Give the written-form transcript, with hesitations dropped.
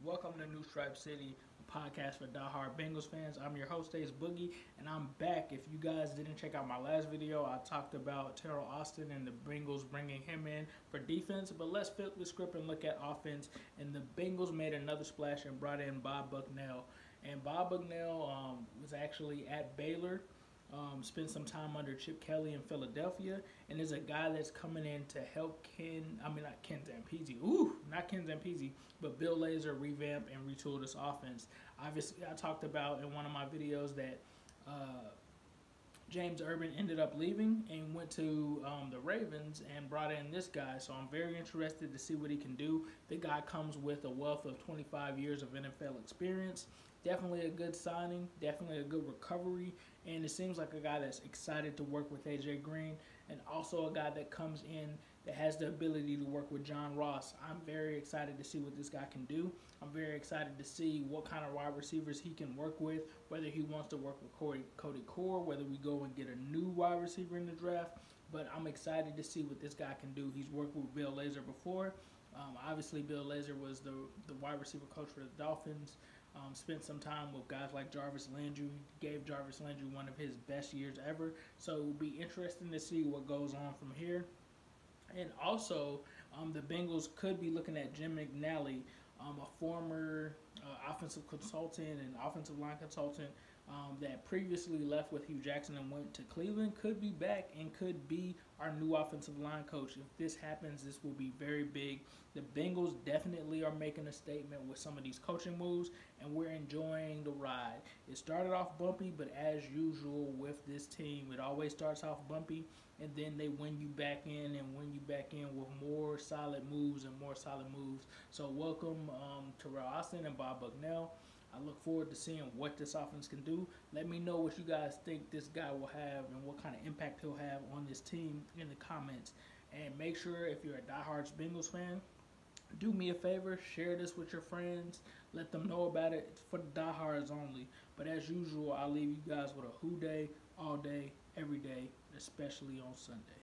Welcome to New Stripe City, a podcast for diehard Bengals fans. I'm your host, Ace Boogie, and I'm back. If you guys didn't check out my last video, I talked about Terrell Austin and the Bengals bringing him in for defense. But let's flip the script and look at offense. And the Bengals made another splash and brought in Bob Bucknell. And Bob Bucknell was actually at Baylor. Spent some time under Chip Kelly in Philadelphia, and is a guy that's coming in to help not Ken Zampese, not Ken Zampese, but Bill Lazor revamp and retool this offense. Obviously, I talked about in one of my videos that James Urban ended up leaving and went to the Ravens and brought in this guy. So I'm very interested to see what he can do. The guy comes with a wealth of 25 years of NFL experience. Definitely a good signing, definitely a good recovery, and it seems like a guy that's excited to work with AJ Green, and also a guy that comes in that has the ability to work with John Ross. I'm very excited to see what this guy can do. I'm very excited to see what kind of wide receivers he can work with, whether he wants to work with Cody Core, whether we go and get a new wide receiver in the draft, but I'm excited to see what this guy can do. He's worked with Bill Lazor before. Obviously, Bill Lazor was the wide receiver coach for the Dolphins. Spent some time with guys like Jarvis Landry. Gave Jarvis Landry one of his best years ever. So it will be interesting to see what goes on from here. And also, the Bengals could be looking at Jim McNally, a former offensive consultant and offensive line consultant that previously left with Hugh Jackson and went to Cleveland, could be back and could be our new offensive line coach. If this happens, this will be very big. The Bengals definitely are making a statement with some of these coaching moves, and we're enjoying the ride. It started off bumpy, but as usual with this team, it always starts off bumpy, and then they win you back in with more solid moves and more solid moves. So welcome Terrell Austin and Bob Bucknell. I look forward to seeing what this offense can do. Let me know what you guys think this guy will have and what kind of impact he'll have on this team in the comments. And make sure, if you're a diehard Bengals fan, do me a favor, share this with your friends. Let them know about it. It's for the diehards only. But as usual, I'll leave you guys with a who day, all day, every day, especially on Sunday.